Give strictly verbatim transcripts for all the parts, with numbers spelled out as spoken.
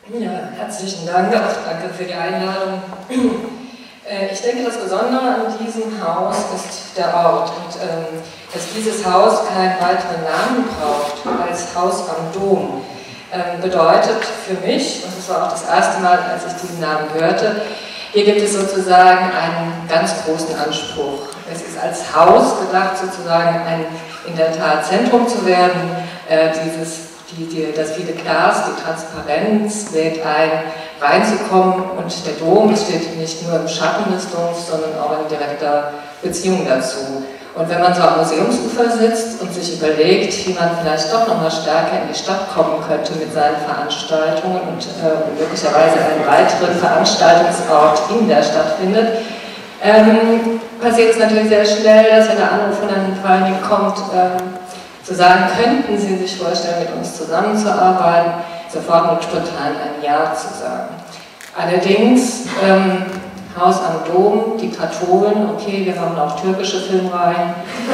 Ja, herzlichen Dank, auch danke für die Einladung. Ich denke, das Besondere an diesem Haus ist der Ort und ähm, dass dieses Haus keinen weiteren Namen braucht als Haus am Dom. Ähm, bedeutet für mich, und das war auch das erste Mal, als ich diesen Namen hörte, hier gibt es sozusagen einen ganz großen Anspruch. Es ist als Haus gedacht, sozusagen ein in der Tat Zentrum zu werden, äh, dieses Die, die, das viele Glas, die Transparenz lädt ein, reinzukommen, und der Dom steht nicht nur im Schatten des Doms, sondern auch in direkter Beziehung dazu. Und wenn man so am Museumsufer sitzt und sich überlegt, wie man vielleicht doch noch mal stärker in die Stadt kommen könnte mit seinen Veranstaltungen und äh, möglicherweise einen weiteren Veranstaltungsort in der Stadt findet, ähm, passiert es natürlich sehr schnell, dass wenn der Anruf von einem Verein kommt, ähm, zu sagen, könnten Sie sich vorstellen, mit uns zusammenzuarbeiten, sofort und spontan ein Ja zu sagen. Allerdings, ähm, Haus am Dom, die Katholen, okay, wir machen auch türkische Filmreihen.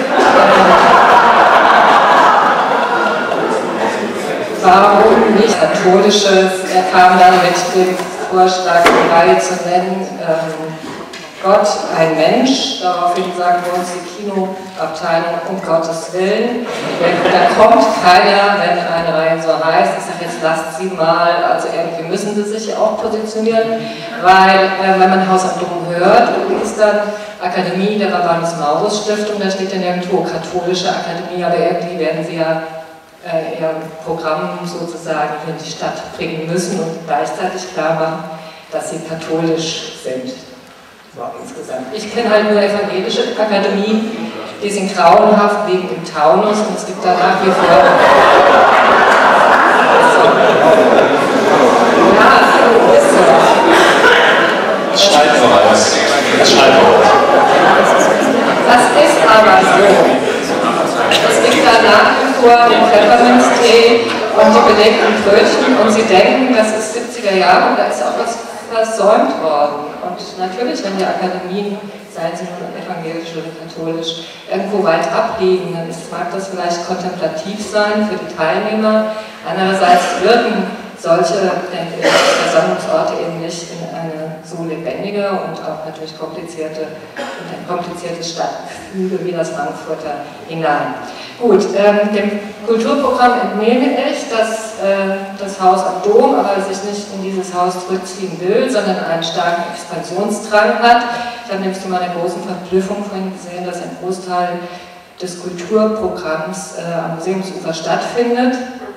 Warum nicht katholisches? Er kam dann mit dem Vorschlag, die Reihe zu nennen, ähm, Gott, ein Mensch, daraufhin sagen wir uns die Kinoabteilung, um Gottes Willen. Da kommt keiner, wenn eine Reihe so heißt. Ich sage jetzt, lasst sie mal, also irgendwie müssen sie sich auch positionieren, weil äh, wenn man Haus am Dom hört, ist dann Akademie der Rabanus Maurus Stiftung, da steht dann irgendwo katholische Akademie, aber irgendwie werden sie ja äh, ihr Programm sozusagen in die Stadt bringen müssen und gleichzeitig klar machen, dass sie katholisch sind. So, insgesamt. Ich kenne halt nur evangelische Akademie, die sind grauenhaft wegen dem Taunus, und es gibt da nach wie vor. Ja, ist so. Das schreibt so alles. Das schreibt Das ist aber so. Es gibt da nach wie vor den Pfefferminztee und die belegten Brötchen, und sie denken, das ist siebziger Jahre und da ist auch was versäumt worden. Und natürlich, wenn die Akademien, seien sie nun evangelisch oder katholisch, irgendwo weit abliegen, dann ist, mag das vielleicht kontemplativ sein für die Teilnehmer. Andererseits wirken solche, denke ich, Versammlungsorte eben nicht in eine so lebendige und auch natürlich komplizierte, in ein kompliziertes Stadtgefüge wie das Frankfurter hinein. Gut, ähm, dem Kulturprogramm entnehme ich, dass äh, das Haus am Dom aber sich nicht in dieses Haus zurückziehen will, sondern einen starken Expansionsdrang hat. Ich habe nämlich zu meiner großen Verblüffung vorhin gesehen, dass ein Großteil des Kulturprogramms äh, am Museumsufer stattfindet.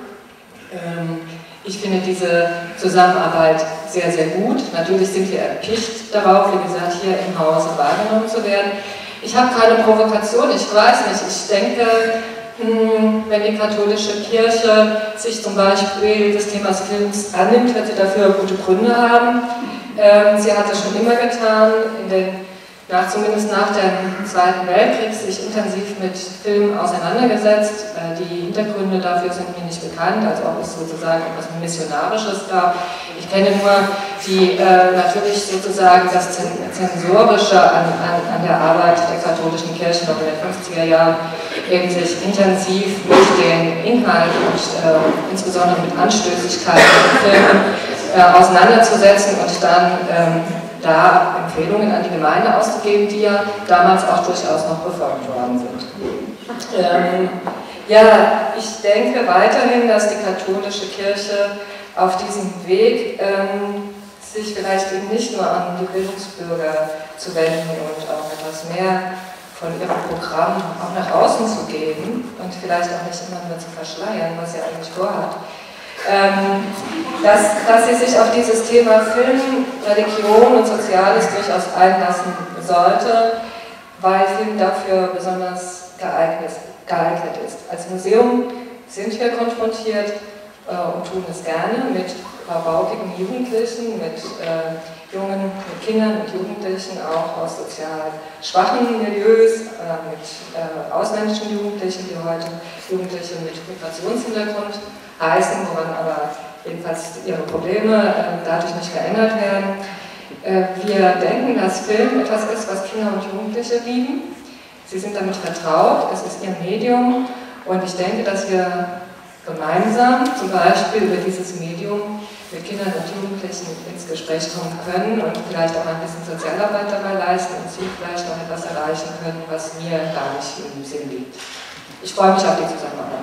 Ähm, Ich finde diese Zusammenarbeit sehr, sehr gut. Natürlich sind wir erpicht darauf, wie gesagt, hier im Hause wahrgenommen zu werden. Ich habe keine Provokation, ich weiß nicht. Ich denke, wenn die katholische Kirche sich zum Beispiel des Themas Films annimmt, wird sie dafür gute Gründe haben. Sie hat es schon immer getan, in den nach, zumindest nach dem Zweiten Weltkrieg sich intensiv mit Filmen auseinandergesetzt. Die Hintergründe dafür sind mir nicht bekannt, also ob es sozusagen etwas Missionarisches gab. Ich kenne nur die, äh, natürlich sozusagen das Zensorische an, an, an der Arbeit der katholischen Kirche noch in den fünfziger Jahren, eben sich intensiv mit den Inhalten und äh, insbesondere mit Anstößigkeiten von Filmen äh, auseinanderzusetzen und dann ähm, da Empfehlungen an die Gemeinde auszugeben, die ja damals auch durchaus noch befolgt worden sind. Ähm, ja, ich denke weiterhin, dass die katholische Kirche auf diesem Weg ähm, sich vielleicht eben nicht nur an die Bildungsbürger zu wenden und auch etwas mehr von ihrem Programm auch nach außen zu geben und vielleicht auch nicht immer nur zu verschleiern, was sie eigentlich vorhat. Ähm, dass, dass sie sich auf dieses Thema Film, Religion und Soziales durchaus einlassen sollte, weil Film dafür besonders geeignet, geeignet ist. Als Museum sind wir konfrontiert äh, und tun es gerne mit rabaukigen Jugendlichen, mit äh, jungen mit Kindern und Jugendlichen, auch aus sozial schwachen Milieus, äh, mit äh, ausländischen Jugendlichen, die heute Jugendliche mit Migrationshintergrund heißen, woran aber jedenfalls ihre Probleme äh, dadurch nicht verändert werden. Äh, wir denken, dass Film etwas ist, was Kinder und Jugendliche lieben. Sie sind damit vertraut, es ist ihr Medium, und ich denke, dass wir gemeinsam, zum Beispiel über dieses Medium, mit Kindern und Jugendlichen ins Gespräch kommen können und vielleicht auch ein bisschen Sozialarbeit dabei leisten und sie vielleicht noch etwas erreichen können, was mir gar nicht im Sinn liegt. Ich freue mich auf die Zusammenarbeit.